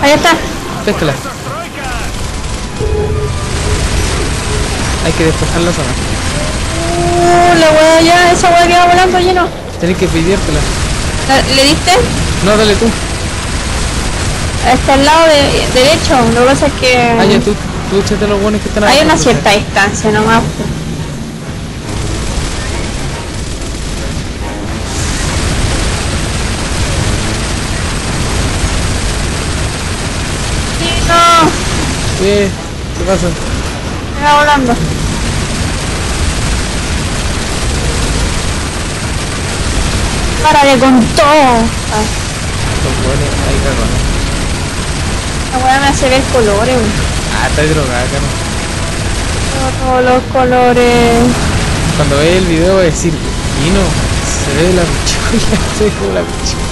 Ahí está. Péscala. Hay que despejar la zona. La wea ya, esa wea queda volando lleno. Tenés que pidértela. ¿Le diste? No, dale tú. Está al lado derecho. Lo que pasa es que Ah, ya tú échate los buenos que están hay abajo, una entonces. cierta distancia nomás. No, ¿Qué pasa? me va volando. Párale con todo. Los buenos, ahí cagó, ¿no? La weá me hace ver colores, weón. Ah, está drogada, caro. Todos los colores. Cuando ve el video va a decir, Vino, se ve la pichula, se ve como la pichula.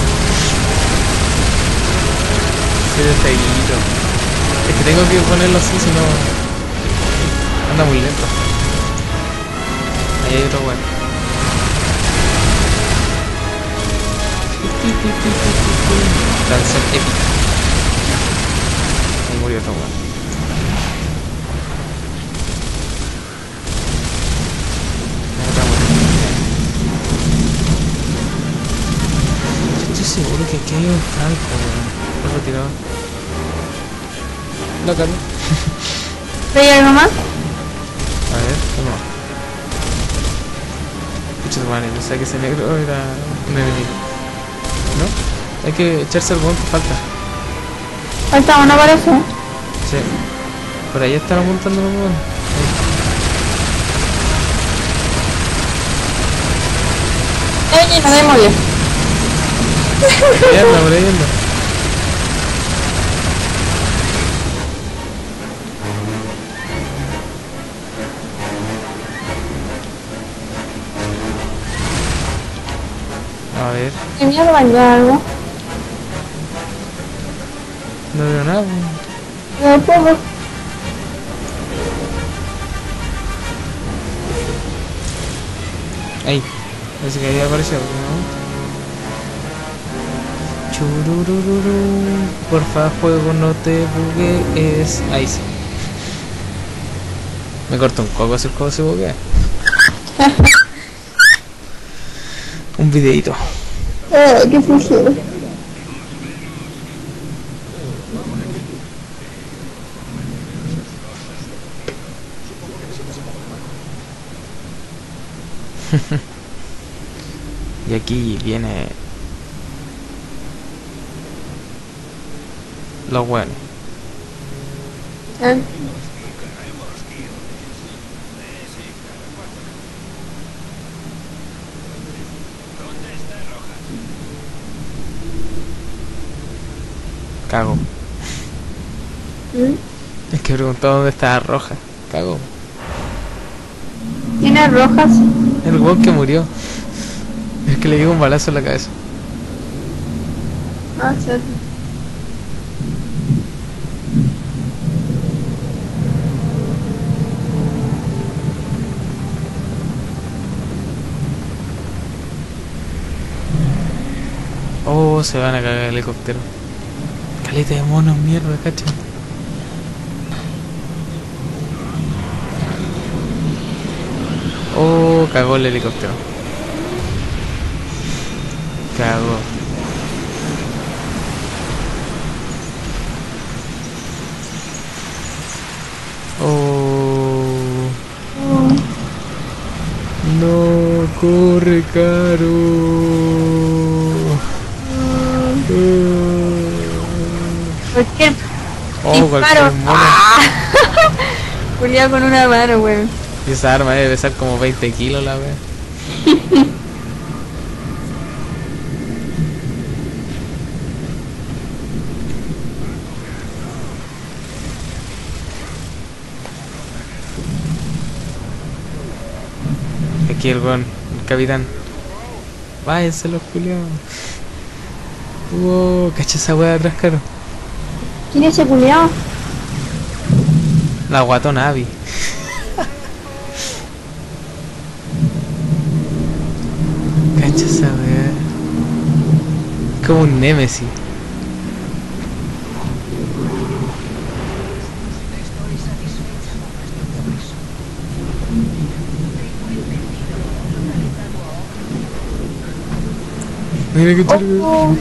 Se ve feíto. Es que tengo que ponerlo así, si no anda muy lento. Ahí hay otro bueno. Canción épica. Ahí murió otro bueno. Estoy seguro que aquí hay un franco, weón. Lo he retirado. No, Carlos. ¿Veis algo más? A ver, uno. Pucha tu madre, pensaba que ese negro era un enemigo. ¿No? Hay que echarse el buen que falta. Falta uno, parece. Sí. Por ahí están montando los buenos. Nos démosle. Por ahí anda, por ahí anda. A ver, ¿Qué mierda hay algo? no veo nada. No puedo. Ahí, parece que ahí apareció, ¿no? Chururururu, porfa juego no te buguees. Ahí sí. Me corto un coco si el juego se buguea. Un videito. ¿Qué funciona? Y aquí viene lo bueno. Cago. Es que preguntó dónde estaba Roja. Cago. ¿Tiene rojas? El weón que murió. Es que le dio un balazo en la cabeza. Ah, sí. Oh, se van a cagar el helicóptero. Caleta de monos, mierda, cacha. Oh, cagó el helicóptero. Cagó. Oh. No, corre, Caro. ¿Por qué? Oh, Disparo. cualquier mono. Julia con una mano, weón. Y esa arma debe pesar como 20 kilos la wea. Aquí el weón, el capitán. Váyanse los culiados. Wow, cacha esa wea de atrás, Caro. ¿Quién es ese culiao? La guatona Abby. Cacha esa wea. Como un Nemesis. Mira que chulo. Oh.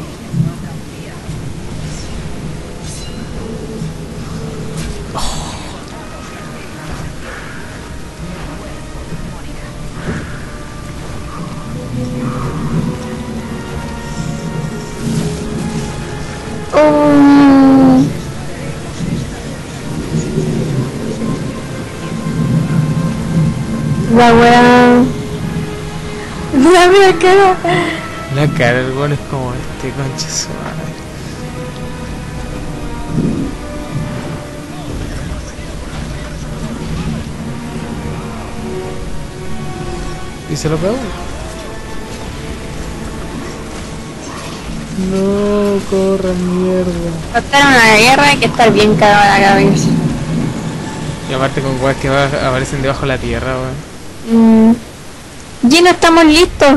Oh. La wea. La mía cara. La cara del gol es como este, concha su madre. ¿Y se lo pegó? No, corre mierda. Estar en una guerra hay que estar bien cagado a la cabeza. Y aparte con weas que aparecen debajo de la tierra, weón. Gino, estamos listos.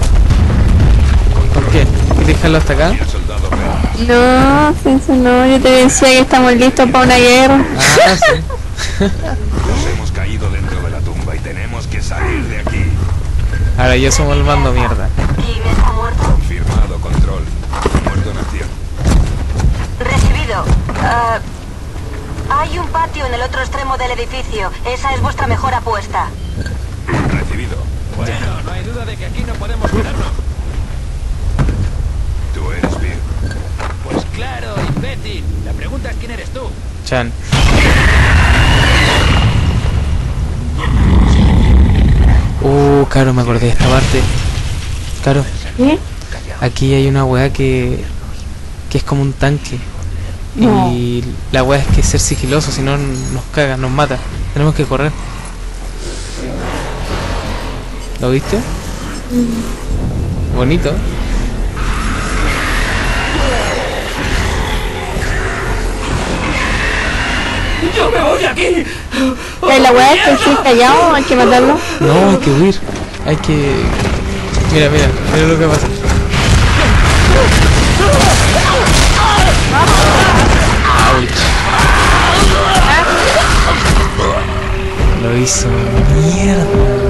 ¿Por qué? ¿Quieres dejarlo hasta acá? No, eso no, yo te decía que estamos listos para una guerra. Ah, sí. Nos hemos caído dentro de la tumba y tenemos que salir de aquí. Ahora yo somos el mando mierda. ¿Jim está muerto? Confirmado, control. Muerto en acción. Recibido. Hay un patio en el otro extremo del edificio. Esa es vuestra mejor apuesta. Recibido. Bueno, no hay duda de que aquí no podemos quedarnos. Tú eres Bill. Pues claro, imbécil. La pregunta es quién eres tú. Chan. Claro, me acordé de esta parte. Claro, ¿Qué? aquí hay una weá que es como un tanque. No. Y la weá es que ser sigiloso, si no nos caga, nos mata. Tenemos que correr. ¿Lo viste? Bonito. ¡Yo me voy de aquí! La weá es que estoy callado, hay que matarlo. No, hay que huir. Hay que... Mira, mira, mira lo que pasa. Ouch. Lo hizo. Mierda.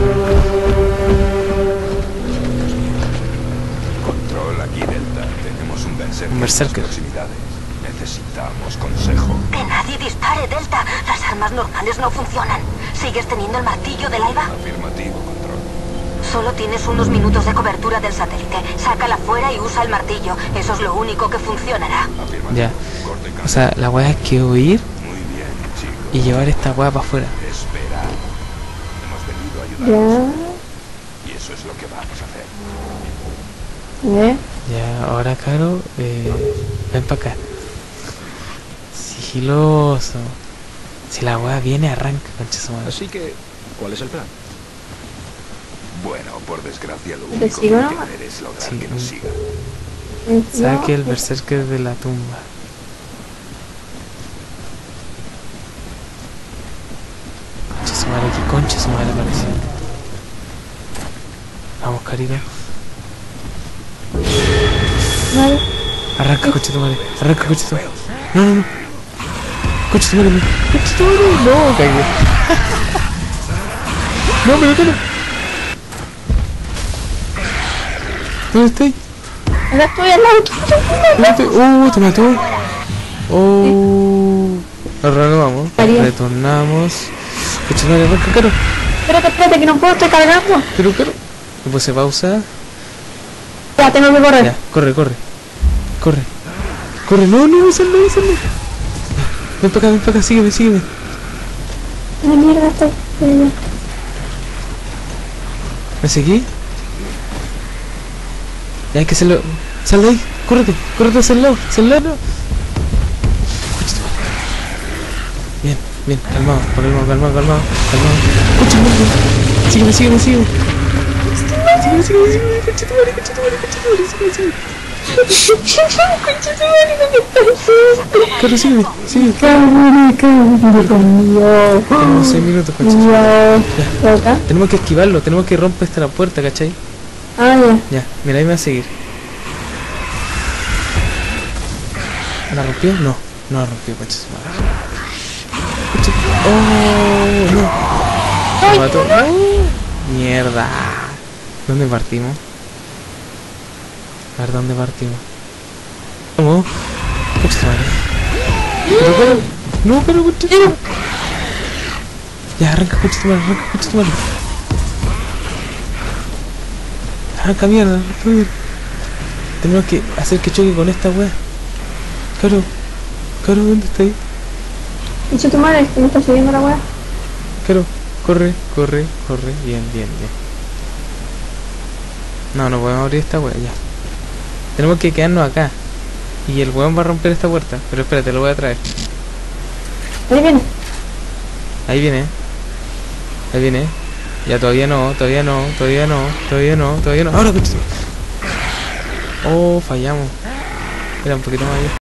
Control aquí, Delta. Tenemos un berserker. Un berserker. En las proximidades. Necesitamos consejo. Que nadie dispare, Delta. Las armas normales no funcionan. ¿Sigues teniendo el martillo de Laiva? Afirmativo, control. Solo tienes unos minutos de cobertura del satélite. Sácala fuera y usa el martillo. Eso es lo único que funcionará. Afirmativo. Ya. Corte en O sea, la weá es que huir Muy bien, chicos. y llevar esta weá para afuera. Espera. Hemos venido a ayudaros. Ya. Y eso es lo que vamos a hacer. Ya, ahora Caro, ven para acá. Sigiloso. Si la weá viene, arranca, concha su madre. Así que, ¿cuál es el plan? Bueno, por desgracia, lo ¿Te único que sigo hay nomás? que hacer es lograr Sí. que nos sigan. Saque el berserker de la tumba. Concha su madre, aquí concha su madre apareció. Vamos, Carito. Vale. Arranca, concha tu madre. Arranca, concha tu madre. No, no, no. Concha tu madre, no. Concha tu madre. No, cagué. No, pero que no. ¿Dónde estoy? Acá estoy al lado tuyo. Te mató. Ahora nos vamos. Haría. Retornamos. Concha tu madre, arranca, Caro. Espérate, espérate, que no puedo, estoy cargando. Pero, Caro. Le puse pausa. Ya, tengo que correr. Ya, corre, corre. Corre. Corre, no, no, salve, salve. Ven para acá, sígueme, sígueme. La mierda estoy. ¿Me seguí? Ya hay que hacerlo. Sal de ahí, córrete, córrete hacia el lado, hacia el lado. Bien, bien, calmado, calmado, calmado, calmado, calmado. Concha tu madre. Sígueme, sígueme, sígueme. Sígueme, sígueme, sígueme, concha tu madre, concha tu madre, concha tu madre, sígueme, sígueme. Claro, sígueme, sígueme. Tenemos 6 minutos, concha tu madre. ¿Por acá? Tenemos que esquivarlo, tenemos que romper esta la puerta, ¿cachai? Ah, ya. Ya, mira, ahí me va a seguir. ¿La rompió? No, no la rompió, concha su madre. ¡Oh! ¡No! Me mató. ¡Oh! ¡Mierda! ¿Dónde partimos? A ver dónde partimos. ¿Cómo? Pucha madre. Pero, no, pero pucha. Ya, arranca, pucha tu madre, arranca, pucha tu madre. Arranca mierda, arranca mierda. Tenemos que hacer que choque con esta wea. Caro, ¿dónde está ahí? Dicho tu madre, que me está siguiendo la weá. Caro, corre. Bien. No podemos abrir esta wea, ya. Tenemos que quedarnos acá. Y el weón va a romper esta puerta. Pero espérate, lo voy a traer. Ahí viene. Ahí viene. Ya, todavía no. Ahora, coche. Oh, fallamos. Era un poquito más allá.